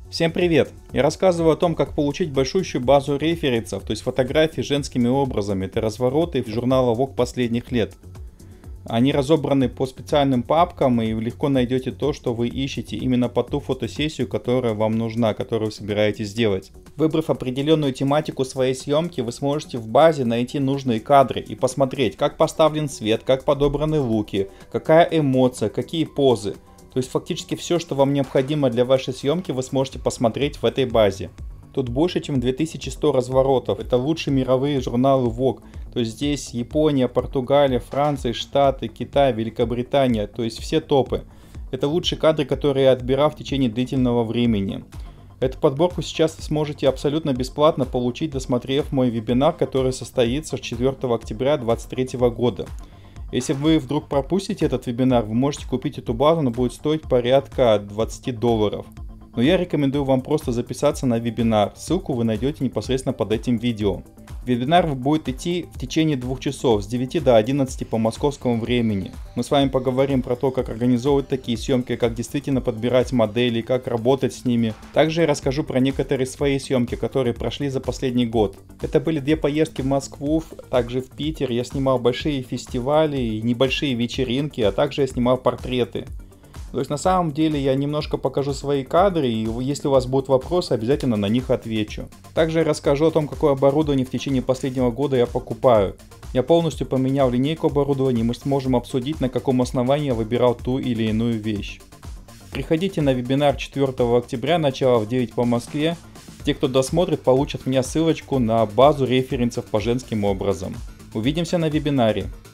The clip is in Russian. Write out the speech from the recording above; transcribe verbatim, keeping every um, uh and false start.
Всем привет! Я рассказываю о том, как получить большущую базу референсов, то есть фотографий с женскими образами. Это развороты журнала Vogue последних лет. Они разобраны по специальным папкам, и вы легко найдете то, что вы ищете именно по ту фотосессию, которая вам нужна, которую вы собираетесь сделать. Выбрав определенную тематику своей съемки, вы сможете в базе найти нужные кадры и посмотреть, как поставлен свет, как подобраны луки, какая эмоция, какие позы. То есть фактически все, что вам необходимо для вашей съемки, вы сможете посмотреть в этой базе. Тут больше, чем две тысячи сто разворотов. Это лучшие мировые журналы Vogue. То есть здесь Япония, Португалия, Франция, Штаты, Китай, Великобритания. То есть все топы. Это лучшие кадры, которые я отбирал в течение длительного времени. Эту подборку сейчас вы сможете абсолютно бесплатно получить, досмотрев мой вебинар, который состоится четвёртого октября две тысячи двадцать третьего года. Если вы вдруг пропустите этот вебинар, вы можете купить эту базу, но будет стоить порядка двадцати долларов. Но я рекомендую вам просто записаться на вебинар, ссылку вы найдете непосредственно под этим видео. Вебинар будет идти в течение двух часов, с девяти до одиннадцати по московскому времени. Мы с вами поговорим про то, как организовывать такие съемки, как действительно подбирать модели, как работать с ними. Также я расскажу про некоторые свои съемки, которые прошли за последний год. Это были две поездки в Москву, также в Питер. Я снимал большие фестивали и небольшие вечеринки, а также я снимал портреты. То есть на самом деле я немножко покажу свои кадры, и если у вас будут вопросы, обязательно на них отвечу. Также я расскажу о том, какое оборудование в течение последнего года я покупаю. Я полностью поменял линейку оборудования, и мы сможем обсудить, на каком основании я выбирал ту или иную вещь. Приходите на вебинар четвёртого октября, начало в девять по Москве. Те, кто досмотрит, получат от меня ссылочку на базу референсов по женским образам. Увидимся на вебинаре.